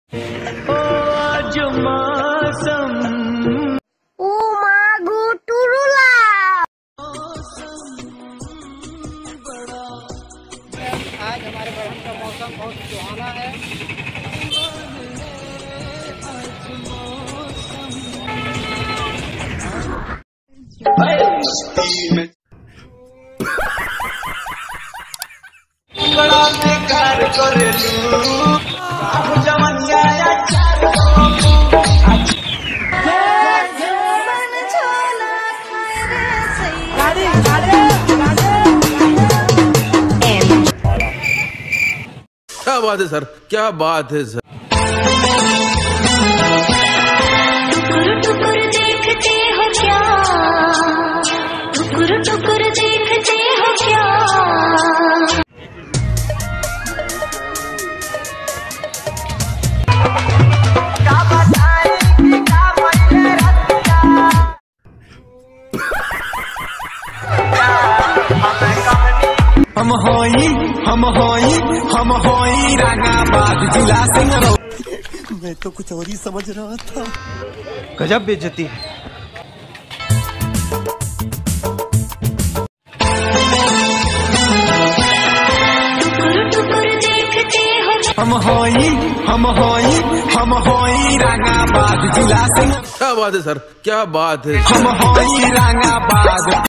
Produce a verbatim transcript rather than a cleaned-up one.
आज मौसम ओ मागो टुरुला आज हमारे बरहम का मौसम बहुत सुहाना है। बड़ा बेकार करेलू क्या बात है सर, क्या बात है सर। टुकुर टुकुर देखते हो क्या, टुकुर टुकुर देखते हो क्या। हम होई हम होई हम होई रंगाबाद जिला सिंह। मैं तो कुछ और ही समझ रहा था। गजब बेइज्जती। टुकुर टुकुर देखते हो हम होई हम होई हम होई रंगाबाद जिला सिंह। क्या बात है सर, क्या बात है। हम होई रंगाबाद।